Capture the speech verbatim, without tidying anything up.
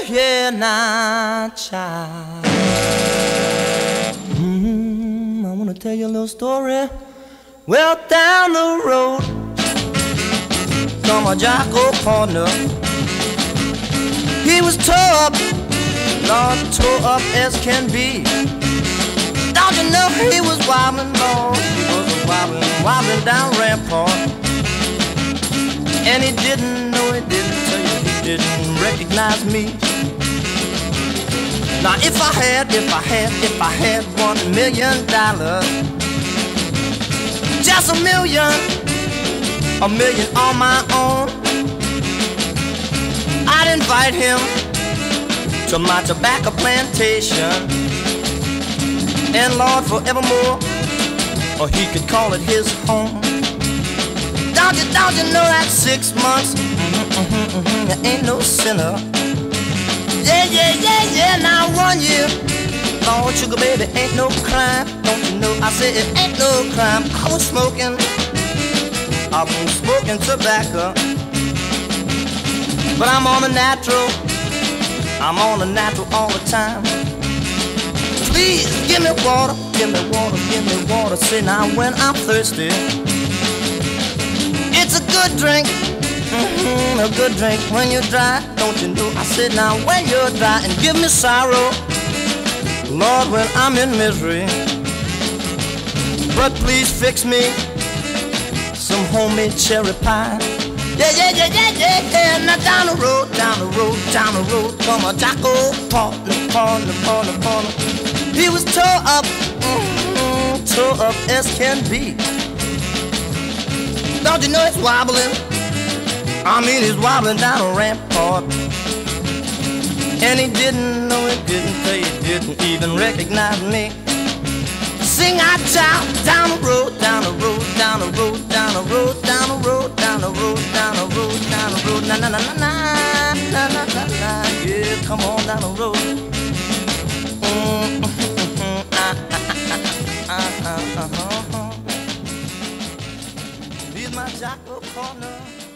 yeah, now, child. Mm, I wanna tell you a little story. Well, down the road, come a Junco partner. He was tore up, Lord, tore up as can be. Don't you know he was wobbling, Lord? He was wobbling, wobbling down Rampart. And he didn't know, he didn't tell you, he didn't recognize me. Now if I had, if I had, if I had one million dollars, just a million, a million on my own, I'd invite him to my tobacco plantation, and Lord, forevermore, or he could call it his home. Don't you, don't you know that six months, mm-hmm, mm-hmm, mm-hmm, you ain't no sinner. Yeah, yeah, yeah, yeah, now one year, Lord, sugar baby, ain't no crime. Don't you know, I said it ain't no crime. I was smoking, I was smoking tobacco, but I'm on the natural, I'm on the natural all the time. Please, give me water, give me water, give me water. Say now when I'm thirsty, it's a good drink, mm-hmm, a good drink when you're dry. Don't you know, I said now when you're dry. And give me sorrow, Lord, when I'm in misery. But please fix me some homemade cherry pie. Yeah, yeah, yeah, yeah, yeah, yeah. Now down the road, down the road, down the road, come a Junco partner, partner, partner, partner. He was tore up, mm-hmm, tore up as can be. Don't you know he's wobbling? I mean he's wobbling down a Rampart. And he didn't know, he didn't say, he didn't even recognize me. Sing out, child, down the road, down the road, down the road, down the road, down the road, down the road, down the road, down the road, na na na na na na na na na. Yeah, come on down the road. Mm, mm, ah, ah, ah, ah, ah, ah. He's my Junco corner.